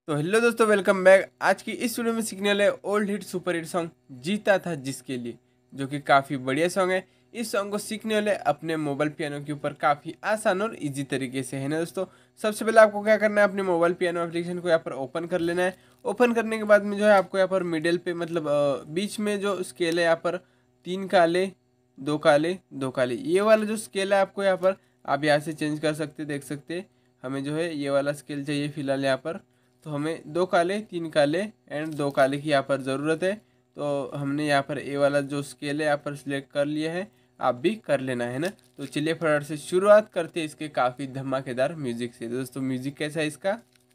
तो हेलो दोस्तों, welcome back. आज की इस वीडियो में सीखने वाले old hit super hit song जीता था जिसके लिए, जो कि काफ़ी बढ़िया सॉन्ग है। इस सॉन्ग को सीखने वाले अपने मोबाइल पियानो के ऊपर काफ़ी आसान और इजी तरीके से, है ना दोस्तों। सबसे पहले आपको क्या करना है, अपने मोबाइल पियानो एप्लीकेशन को यहाँ पर ओपन कर लेना है। ओपन करने के बाद में जो है आपको यहाँ पर मिडिल पे मतलब बीच में जो स्केल है यहाँ पर 3 काले 2 काले 2 काले, ये वाला जो स्केल है आपको यहाँ पर आप यहाँ से चेंज कर सकते, देख सकते। हमें जो है ये वाला स्केल चाहिए फिलहाल यहाँ पर, तो हमें 2 काले 3 काले एंड 2 काले की यहाँ पर ज़रूरत है। तो हमने यहाँ पर ए वाला जो स्केल है यहाँ पर सिलेक्ट कर लिया है, आप भी कर लेना है ना। तो चलिए फटाफट से शुरुआत करते हैं इसके काफ़ी धमाकेदार म्यूजिक से। दोस्तों म्यूजिक कैसा है इसका।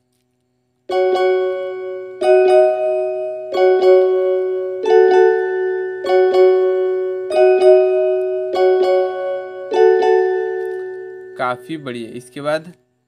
काफ़ी बढ़िया। इसके बाद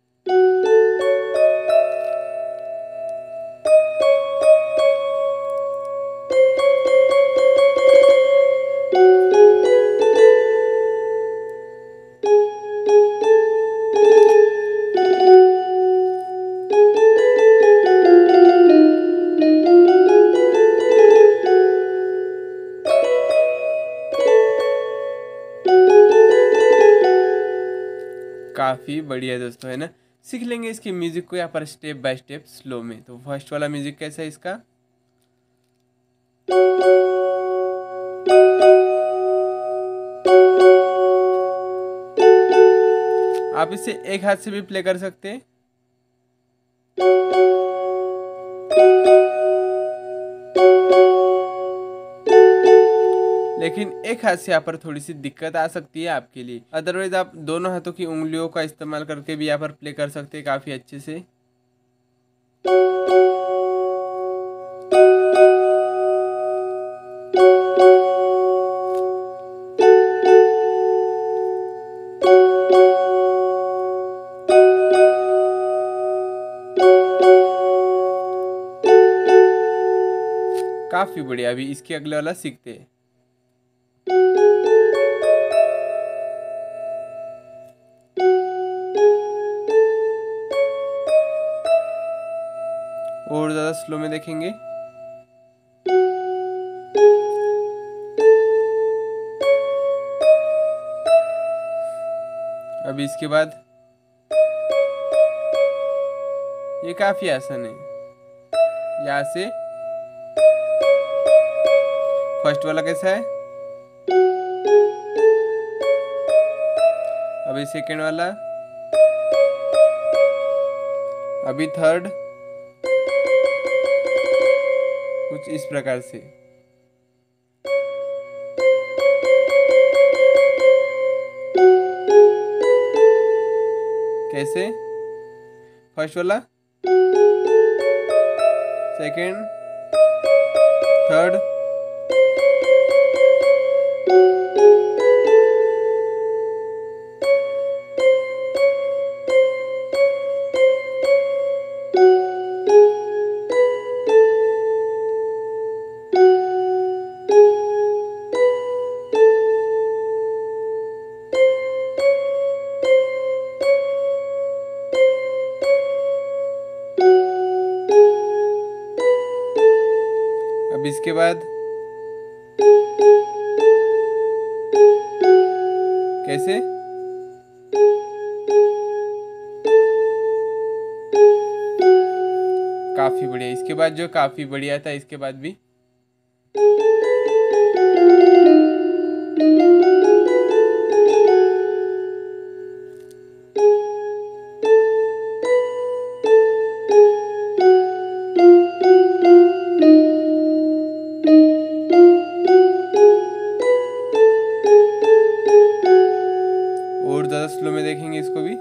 काफ़ी बढ़िया दोस्तों, है ना। सीख लेंगे इसकी म्यूजिक को यहाँ पर स्टेप बाय स्टेप स्लो में। तो फर्स्ट वाला म्यूजिक कैसा है इसका। आप इसे एक हाथ से भी प्ले कर सकते हैं। लेकिन एक हाथ से यहाँ पर थोड़ी सी दिक्कत आ सकती है आपके लिए, अदरवाइज आप दोनों हाथों की उंगलियों का इस्तेमाल करके भी यहाँ पर प्ले कर सकते हैं काफ़ी अच्छे से। काफ़ी बढ़िया। अभी इसके अगले वाला सीखते हैं। और ज़्यादा स्लो में देखेंगे। अभी इसके बाद ये काफ़ी आसान है। यहाँ से फर्स्ट वाला कैसा है, अभी सेकेंड वाला, अभी थर्ड, कुछ इस प्रकार से। कैसे, फर्स्ट वाला, सेकेंड, थर्ड, अब इसके बाद कैसे, काफी बढ़िया। इसके बाद जो काफी बढ़िया था, इसके बाद भी और ज्यादा स्लो में देखेंगे इसको भी।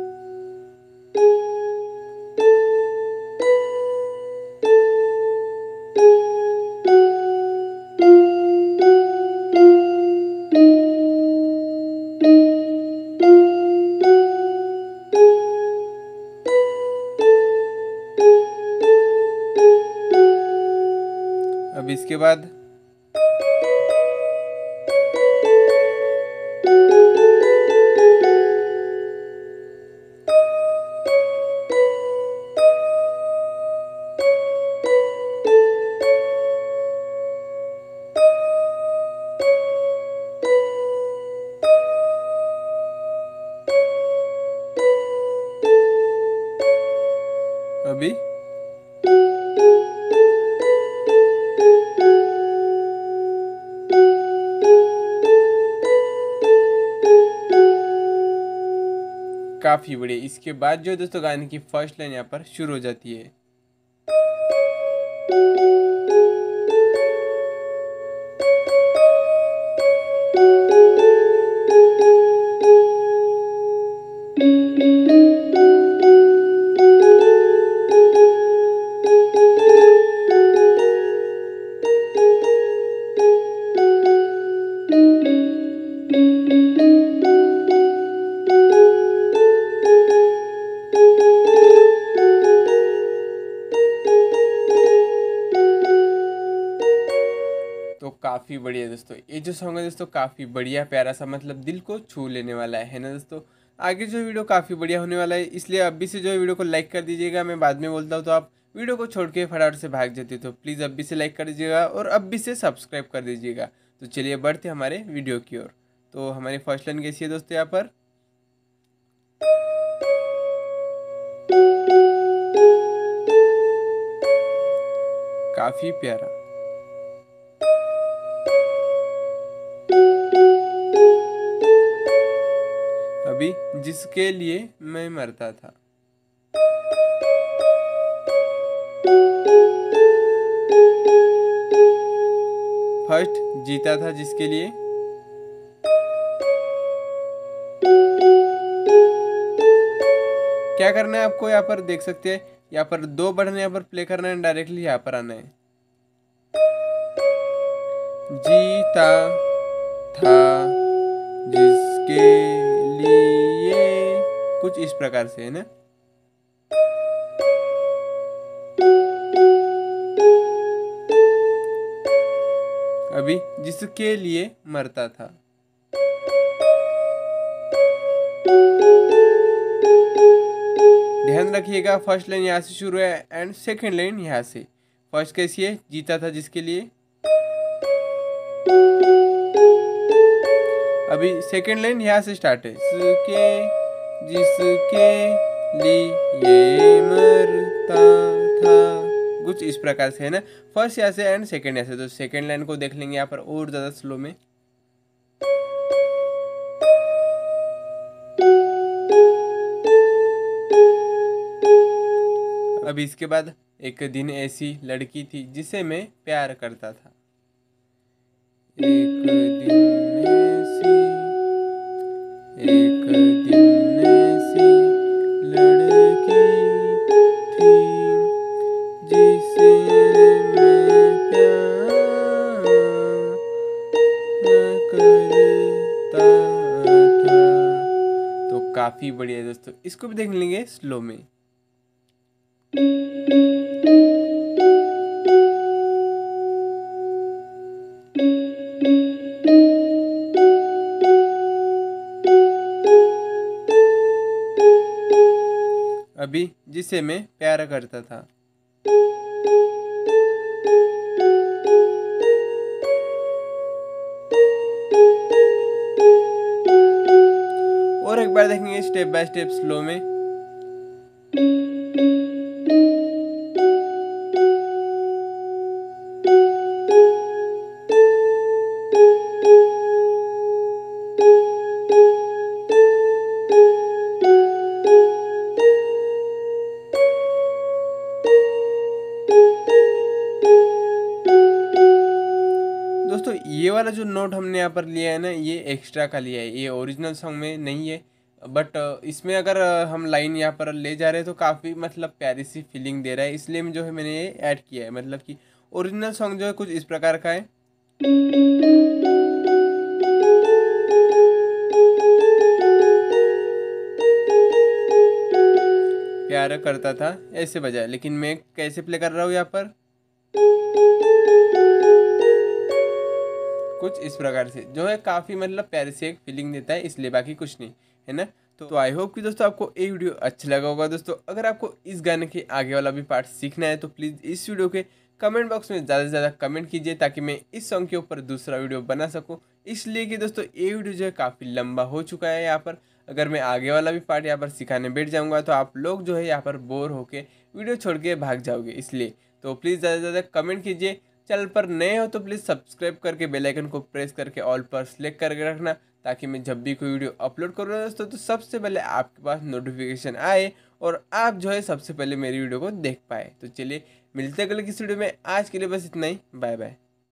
अब इसके बाद काफ़ी बढ़िया। इसके बाद जो है दोस्तों गाने की फर्स्ट लाइन यहाँ पर शुरू हो जाती है। तो काफ़ी बढ़िया दोस्तों, ये जो सॉन्ग है दोस्तों काफ़ी बढ़िया प्यारा सा, मतलब दिल को छू लेने वाला है ना दोस्तों। आगे जो वीडियो काफ़ी बढ़िया होने वाला है, इसलिए अभी से जो है वीडियो को लाइक कर दीजिएगा। मैं बाद में बोलता हूँ तो आप वीडियो को छोड़ के फटाफट से भाग जाते हो, तो प्लीज़ अभी से लाइक कर दीजिएगा और अभी से सब्सक्राइब कर दीजिएगा। तो चलिए बढ़ते हमारे वीडियो की ओर। तो हमारी फर्स्ट लाइन कैसी है दोस्तों यहाँ पर। काफ़ी प्यारा। अभी जिसके लिए मैं मरता था। फर्स्ट जीता था जिसके लिए, क्या करना है आपको यहाँ पर देख सकते हैं, यहाँ पर 2 बटन यहाँ पर प्ले करना है, डायरेक्टली यहाँ पर आना है। जीता था जिसके लिए, कुछ इस प्रकार से है ना। अभी जिसके लिए मरता था। ध्यान रखिएगा, फर्स्ट लाइन यहाँ से शुरू है एंड सेकंड लाइन यहाँ से। फर्स्ट कैसी है, जीता था जिसके लिए। अभी सेकंड लाइन यहाँ से स्टार्ट है, जिसके लिए मरता था, कुछ इस प्रकार से है ना। फर्स्ट यहाँ से एंड सेकंड यहाँ से। तो सेकंड लाइन को देख लेंगे यहाँ पर और ज़्यादा स्लो में। अभी इसके बाद, एक दिन ऐसी लड़की थी जिसे मैं प्यार करता था। एक दिन ऐसी लड़की थी जिसे मैं प्यार करता था। तो काफ़ी बढ़िया दोस्तों, इसको भी देख लेंगे स्लो में। अभी जिसे मैं प्यार करता था। और एक बार देखेंगे स्टेप बाय स्टेप स्लो में। दोस्तों ये वाला जो नोट हमने यहाँ पर लिया है ना, ये एक्स्ट्रा का लिया है, ये ओरिजिनल सॉन्ग में नहीं है। बट इसमें अगर हम लाइन यहाँ पर ले जा रहे हैं तो काफ़ी मतलब प्यारी सी फीलिंग दे रहा है, इसलिए जो है मैंने ये ऐड किया है। मतलब कि ओरिजिनल सॉन्ग जो है कुछ इस प्रकार का है। प्यार करता था ऐसे बजा, लेकिन मैं कैसे प्ले कर रहा हूँ यहाँ पर, कुछ इस प्रकार से, जो है काफ़ी मतलब प्यारी से एक फीलिंग देता है, इसलिए बाकी कुछ नहीं है ना। तो आई होप कि दोस्तों आपको ये वीडियो अच्छा लगा होगा। दोस्तों अगर आपको इस गाने के आगे वाला भी पार्ट सीखना है तो प्लीज़ इस वीडियो के कमेंट बॉक्स में ज़्यादा से ज़्यादा कमेंट कीजिए, ताकि मैं इस सॉन्ग के ऊपर दूसरा वीडियो बना सकूँ। इसलिए कि दोस्तों ये वीडियो जो है काफ़ी लंबा हो चुका है यहाँ पर। अगर मैं आगे वाला भी पार्ट यहाँ पर सिखाने बैठ जाऊँगा तो आप लोग जो है यहाँ पर बोर होके वीडियो छोड़ के भाग जाओगे। इसलिए तो प्लीज़ ज़्यादा से ज़्यादा कमेंट कीजिए। चैनल पर नए हो तो प्लीज़ सब्सक्राइब करके बेल आइकन को प्रेस करके ऑल पर सेलेक्ट करके रखना, ताकि मैं जब भी कोई वीडियो अपलोड करूँ दोस्तों तो सबसे पहले आपके पास नोटिफिकेशन आए और आप जो है सबसे पहले मेरी वीडियो को देख पाए। तो चलिए मिलते हैं अगले किसी वीडियो में। आज के लिए बस इतना ही। Bye bye.